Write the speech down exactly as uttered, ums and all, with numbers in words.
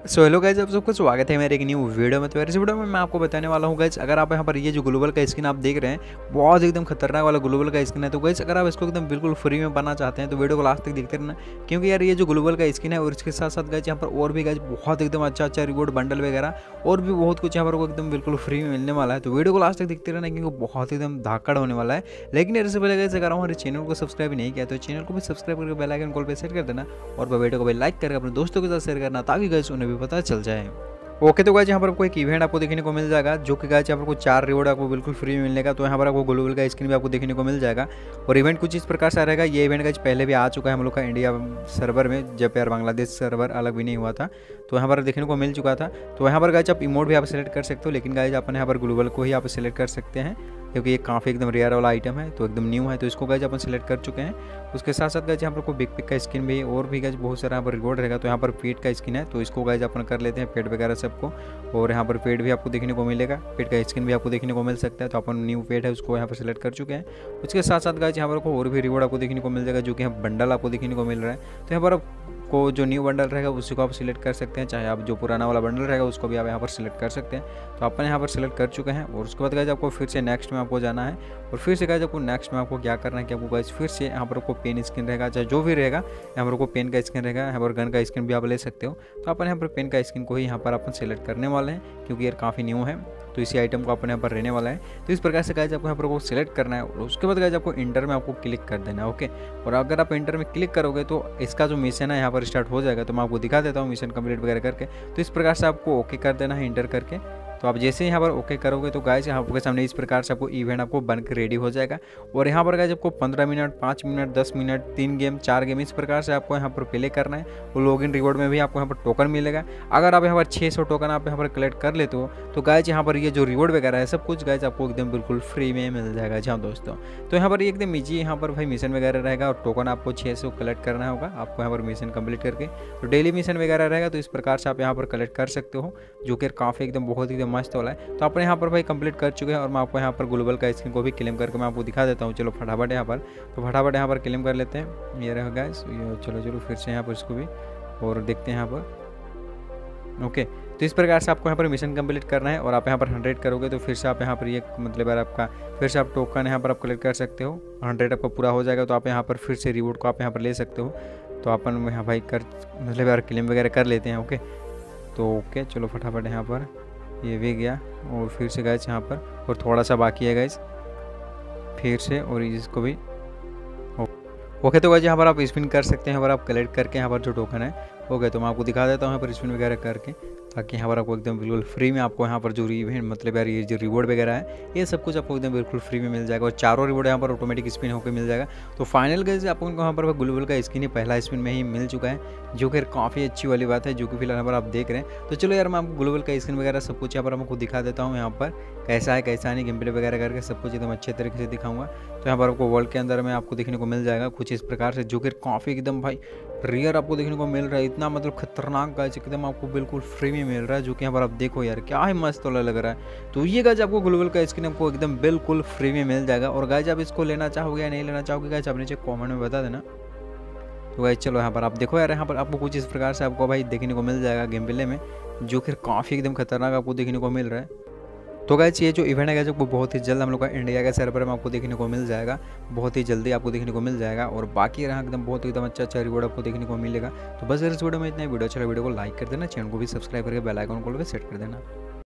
So hello guys, आप सबको स्वागत है मेरे एक न्यू वीडियो में। तो इस वीडियो में मैं आपको बताने वाला हूँ गाइज, अगर आप यहाँ पर ये जो ग्लोबल का स्किन आप देख रहे हैं, बहुत एकदम खतरनाक वाला ग्लोबल का स्किन है। तो गाइज अगर आप इसको एकदम बिल्कुल फ्री में बनाना चाहते हैं तो वीडियो को लास्ट तक देखते रहना, क्योंकि यार ये जो ग्लोबल का स्किन है और इसके साथ साथ गाइज यहाँ पर और भी गाइज बहुत एकदम अच्छा अच्छा रिवॉर्ड बंडल वगैरह और भी बहुत कुछ यहाँ पर को एकदम बिल्कुल फ्री में मिलने वाला है। तो वीडियो को लास्ट तक देखते रहना, क्योंकि बहुत एकदम धाकड़ होने वाला है। लेकिन यार इससे पहले गाइज अगर हमारे चैनल को सब्सक्राइब नहीं किया तो चैनल को भी सब्सक्राइब करके बेल आइकन कॉल पे सेट कर देना और वीडियो को भी लाइक करके अपने दोस्तों के साथ शेयर करना, ताकि गाइज उन्हें भी पता चल जाए। ओके तो गाइज यहाँ पर आपको एक इवेंट आपको देखने को मिल जाएगा, जो कि गाइज यहाँ पर आपको चार रिवॉर्ड आपको बिल्कुल फ्री में मिलने का। तो यहाँ पर आपको ग्लोबल का स्किन भी आपको देखने को मिल जाएगा। और इवेंट कुछ इस प्रकार से रहेगा। ये इवेंट गाइज पहले भी आ चुका है हम लोग का इंडिया सर्वर में, जब यार बांग्लादेश सर्वर अलग भी नहीं हुआ था, तो यहाँ पर देखने को मिल चुका था। तो यहाँ पर गाइज आप इमोट भी आप सेलेक्ट कर सकते हो, लेकिन गाइज अपन यहाँ पर ग्लोबल को ही आप सेलेक्ट कर सकते हैं, क्योंकि ये काफ़ी एकदम रेयर वाला आइटम है, तो एकदम न्यू है। तो इसको गाइज अपन सेलेक्ट कर चुके हैं। उसके साथ साथ गाइज यहाँ पर को बिग पिक का स्किन भी और भी गाइज बहुत सारा यहाँ पर रिवॉर्ड रहेगा। तो यहाँ पर पेट का स्किन है, तो इसको गाइज अपन कर लेते हैं, पेट वगैरह सबको। और यहाँ पर पेट भी आपको देखने को मिलेगा, पेट का स्किन भी आपको देखने को मिल सकता है। तो अपन न्यू पेट है उसको यहाँ पर सेलेक्ट कर चुके हैं। उसके साथ साथ गाइज यहाँ पर को और भी रिवॉर्ड आपको देखने को मिल जाएगा, जो कि यहाँ बंडल आपको देखने को मिल रहा है। तो यहाँ पर को जो न्यू बंडल रहेगा उसी को आप सिलेक्ट कर सकते हैं, चाहे आप जो पुराना वाला बंडल रहेगा उसको भी आप यहाँ पर सिलेक्ट कर सकते हैं। तो अपन यहाँ पर सिलेक्ट कर चुके हैं। और उसके बाद गाइज आपको फिर से नेक्स्ट में आपको जाना है। और फिर से गाइज आपको नेक्स्ट में आपको क्या करना है कि आपको गाइज फिर से यहाँ पर आपको पेन स्किन रहेगा, चाहे जो भी रहेगा, यहाँ पर आपको पेन का स्किन रहेगा, यहाँ पर गन का स्किन भी आप ले सकते हो। तो अपन यहाँ पर पेन का स्किन को ही यहाँ पर अपन सेलेक्ट करने वाले हैं, क्योंकि यार काफ़ी न्यू है, तो इसी आइटम को अपन यहाँ पर रहने वाला है। तो इस प्रकार से गाइज आपको यहाँ पर वो सिलेक्ट करना है। और उसके बाद गाइज आपको इंटर में आपको क्लिक कर देना है। ओके, और अगर आप इंटर में क्लिक करोगे तो इसका जो मिशन है यहाँ पर स्टार्ट हो जाएगा। तो मैं आपको दिखा देता हूँ मिशन कंप्लीट वगैरह करके। तो इस प्रकार से आपको ओके कर देना है इंटर करके। तो आप जैसे ही यहाँ पर ओके करोगे तो गाइज यहाँ आपके सामने इस प्रकार से आपको इवेंट आपको बन के रेडी हो जाएगा। और यहाँ पर गाइज आपको पंद्रह मिनट, पाँच मिनट, दस मिनट, तीन गेम, चार गेम, इस प्रकार से आपको यहाँ पर प्ले करना है। और लॉगिन रिवॉर्ड में भी आपको यहाँ पर टोकन मिलेगा। अगर आप यहाँ पर छः सौ टोकन आप यहाँ पर कलेक्ट कर लेते हो तो गाइज यहाँ पर ये जो रिवॉर्ड वगैरह है सब कुछ गाइज आपको एकदम बिल्कुल फ्री में मिल जाएगा। जी हाँ दोस्तों, तो यहाँ पर एकदम ईजी यहाँ पर भाई मिशन वगैरह रहेगा। और टोकन आपको छः सौ कलेक्ट करना होगा आपको यहाँ पर मिशन कंप्लीट करके। तो डेली मिशन वगैरह रहेगा, तो इस प्रकार से आप यहाँ पर कलेक्ट कर सकते हो, जो कि काफ़ी एकदम बहुत एकदम मस्त वाला है। तो अपने यहाँ पर भाई कंप्लीट कर चुके हैं। और मैं आपको यहाँ पर ग्लोबल का स्किन को भी क्लेम करके मैं आपको दिखा देता हूँ। चलो फटाफट यहाँ पर तो फटाफट यहाँ पर क्लेम कर लेते हैं। ये रहा गाइस, चलो चलो फिर से यहाँ पर इसको भी और देखते हैं यहाँ पर। ओके, तो इस प्रकार से आपको यहाँ पर मिशन कंप्लीट करना है। और आप यहाँ पर हंड्रेड करोगे तो फिर से आप यहाँ पर ये मतलब यार आपका फिर से आप टोकन यहाँ पर आप कलेक्ट कर सकते हो। हंड्रेड आपका पूरा हो जाएगा तो आप यहाँ पर फिर से रिवॉर्ड को आप यहाँ पर ले सकते हो। तो अपन यहाँ भाई कर मतलब यार क्लेम वगैरह कर लेते हैं। ओके, तो ओके चलो फटाफट यहाँ पर ये भी गया। और फिर से गाइस यहाँ पर और थोड़ा सा बाकी है गाइस, फिर से और इसको भी ओके। तो गाइस यहाँ पर आप स्पिन कर सकते हैं, यहाँ पर आप कलेक्ट करके यहाँ पर जो टोकन है। ओके, तो मैं आपको दिखा देता हूँ यहाँ पर स्पिन वगैरह करके, ताकि यहाँ पर आपको एकदम बिल्कुल फ्री में आपको यहाँ पर जो इवेंट मतलब यार ये जो रिवॉर्ड वगैरह है ये सब कुछ आपको एकदम बिल्कुल फ्री में मिल जाएगा। और चारों रिवॉर्ड यहाँ पर ऑटोमेटिक स्पिन होकर मिल जाएगा। तो फाइनल गाइस आपको यहाँ पर ग्लोबल का स्किन ही पहला स्पिन में ही मिल चुका है, जो कि काफ़ी अच्छी वाली बात है, जो कि फिलहाल यहाँ पर आप देख रहे हैं। तो चलो यार मैं आपको ग्लोबल का स्किन वगैरह सब कुछ यहाँ पर आपको दिखा देता हूँ, यहाँ पर कैसा है कैसा नहीं, गेम प्ले वगैरह करके सब कुछ एकदम अच्छे तरीके से दिखाऊंगा। तो यहाँ पर आपको वर्ल्ड के अंदर में आपको देखने को मिल जाएगा कुछ इस प्रकार से, जो कि काफ़ी एकदम भाई रियर आपको देखने को मिल रहा है। इतना मतलब खतरनाक गाइस एकदम आपको बिल्कुल फ्री में मिल रहा है, जो कि यहाँ पर आप देखो यार क्या ही मस्त वाला लग रहा है। तो ये गाइस आपको ग्लोबल का स्किन आपको एकदम बिल्कुल फ्री में मिल जाएगा। और गाइस आप इसको लेना चाहोगे या नहीं लेना चाहोगे गाइस आप नीचे कॉमेंट में बता देना। तो गाइस चलो यहाँ पर आप देखो यार, यहाँ पर आपको कुछ इस प्रकार से आपको भाई देखने को मिल जाएगा गेम प्ले में, जो कि काफ़ी एकदम खतरनाक आपको देखने को मिल रहा है। तो गाइस ये जो इवेंट है गाइस वो बहुत ही जल्द हम लोग का इंडिया के सर्वर में आपको देखने को मिल जाएगा, बहुत ही जल्दी आपको देखने को मिल जाएगा। और बाकी रहा एकदम बहुत एकदम अच्छा अच्छा रिवॉर्ड आपको देखने को मिलेगा। तो बस इस वीडियो में इतना ही। वीडियो चलो वीडियो को लाइक कर देना, चैनल को भी सब्सक्राइब करके बेल आइकन को भी सेट कर देना।